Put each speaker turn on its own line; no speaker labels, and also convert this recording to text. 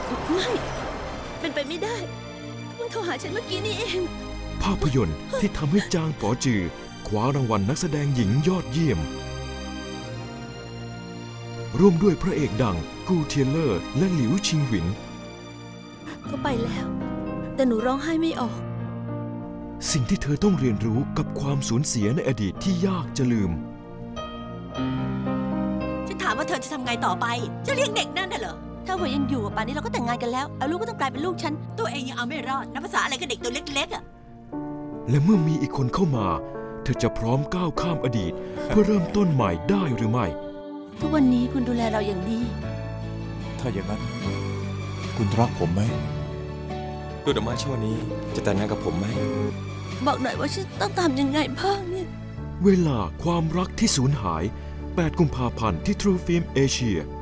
ไม่เป็นไปไม่ได้เพิ่งโทรหาฉันเมื่อกี้นี่เอง
ภาพยนตร์ที่ทำให้จางป๋อจือคว้ารางวัลนักแสดงหญิงยอดเยี่ยมร่วมด้วยพระเอกดังกูเทียนเลอร์และหลิวชิงหวิน
เขาไปแล้วแต่หนูร้องไห้ไม่ออก
สิ่งที่เธอต้องเรียนรู้กับความสูญเสียในอดีตที่ยากจะลืม
ฉันถามว่าเธอจะทำไงต่อไปจะเลี้ยงเด็กนั่นน่ะเหรอ
ถ้าหัวยังอยู่ป่านนี้เราก็แต่งงานกันแล้วเอาลูกก็ต้องกลายเป็นลูกฉัน
ตัวเองยังเอาไม่รอดนับภาษาอะไรกับเด็กตัวเล็กๆอ่ะ
และเมื่อมีอีกคนเข้ามาเธอจะพร้อมก้าวข้ามอดีตเพื่อเริ่มต้นใหม่ได้หรือไม่
ทุกวันนี้คุณดูแลเราอย่างดี
ถ้าอย่างนั้นคุณรักผมไหม
ดูดอกไม้ช่อนี้จะแต่งงานกับผมไหม
บอกหน่อยว่าฉันต้องทำยังไงบ้างเนี่ย
เวลาความรักที่สูญหาย8 กุมภาพันธ์ที่ True Film Asia